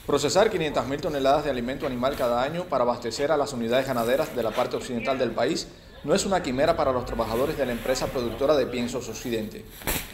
Procesar 500.000 toneladas de alimento animal cada año para abastecer a las unidades ganaderas de la parte occidental del país no es una quimera para los trabajadores de la empresa productora de Piensos Occidente.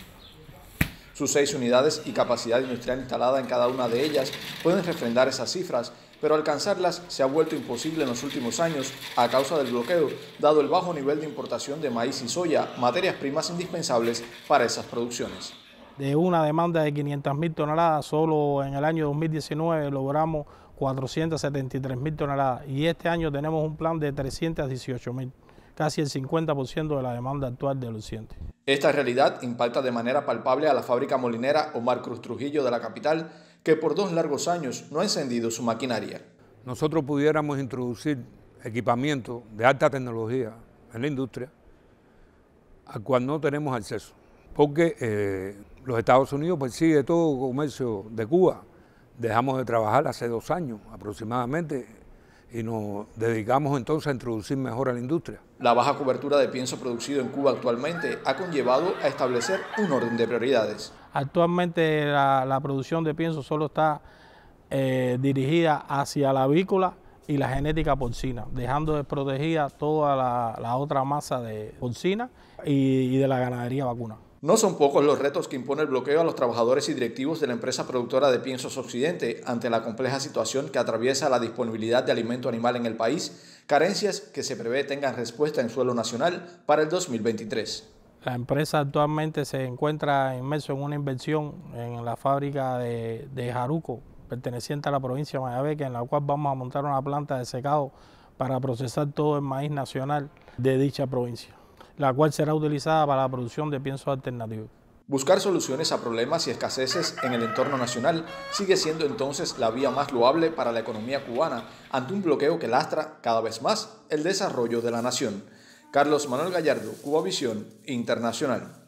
Sus 6 unidades y capacidad industrial instalada en cada una de ellas pueden refrendar esas cifras, pero alcanzarlas se ha vuelto imposible en los últimos años a causa del bloqueo, dado el bajo nivel de importación de maíz y soya, materias primas indispensables para esas producciones. De una demanda de 500.000 toneladas, solo en el año 2019 logramos 473.000 toneladas y este año tenemos un plan de 318.000, casi el 50% de la demanda actual del occidente. Esta realidad impacta de manera palpable a la fábrica molinera Omar Cruz Trujillo de la capital, que por 2 largos años no ha encendido su maquinaria. Nosotros pudiéramos introducir equipamiento de alta tecnología en la industria, al cual no tenemos acceso, porque los Estados Unidos persigue todo comercio de Cuba. Dejamos de trabajar hace 2 años aproximadamente y nos dedicamos entonces a introducir mejor a la industria. La baja cobertura de pienso producido en Cuba actualmente ha conllevado a establecer un orden de prioridades. Actualmente la producción de pienso solo está dirigida hacia la avícola y la genética porcina, dejando desprotegida toda la otra masa de porcina y de la ganadería vacuna. No son pocos los retos que impone el bloqueo a los trabajadores y directivos de la empresa productora de Piensos Occidente ante la compleja situación que atraviesa la disponibilidad de alimento animal en el país, carencias que se prevé tengan respuesta en suelo nacional para el 2023. La empresa actualmente se encuentra inmerso en una inversión en la fábrica de Jaruco, perteneciente a la provincia de Mayabeque, en la cual vamos a montar una planta de secado para procesar todo el maíz nacional de dicha provincia, la cual será utilizada para la producción de piensos alternativos. Buscar soluciones a problemas y escaseces en el entorno nacional sigue siendo entonces la vía más loable para la economía cubana ante un bloqueo que lastra cada vez más el desarrollo de la nación. Carlos Manuel Gallardo, Cubavisión Internacional.